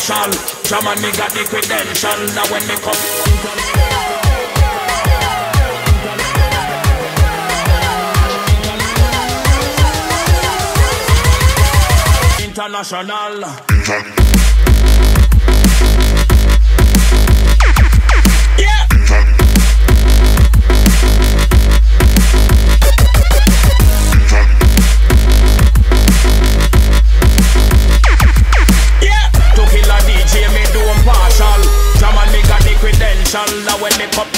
partial. Jaman me got the credential. Now when me come international. Yeah. To kill a DJ me do partial. Jaman me got the credential. Now when me come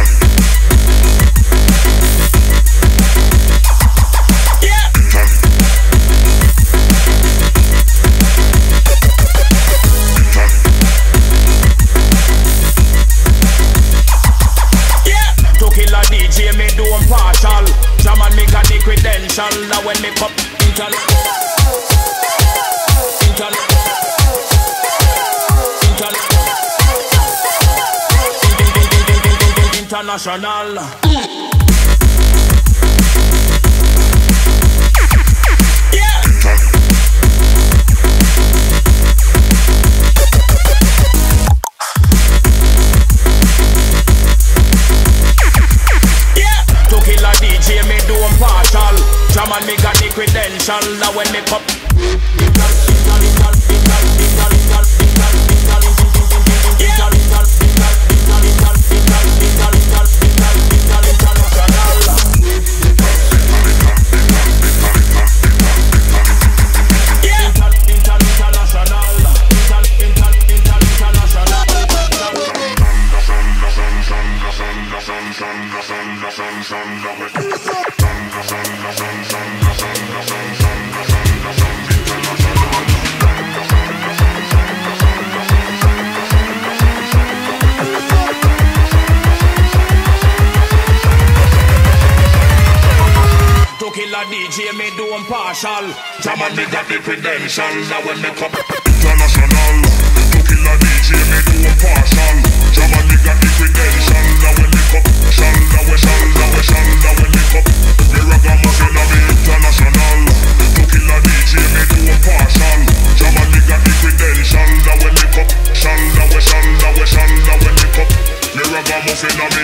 partial. Jaman me got the credential. Now when me come international. DJ me do partial. Jaman me got the credential. Now when me come DJ me do partial. Jaman me got the credential. Now when me come international. To kill a DJ me do partial. Jaman me got the credential. Now when me come now when me come me ragamuffin a me international. To kill a DJ me do partial. Jaman me got the credential. Now when me come now when me come me ragamuffin a me.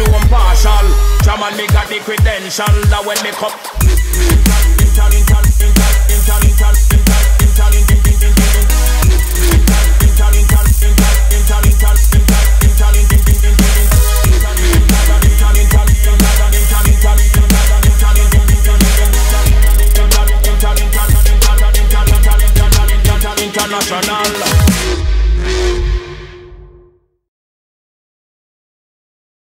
Jaman me got the credential. Now when me come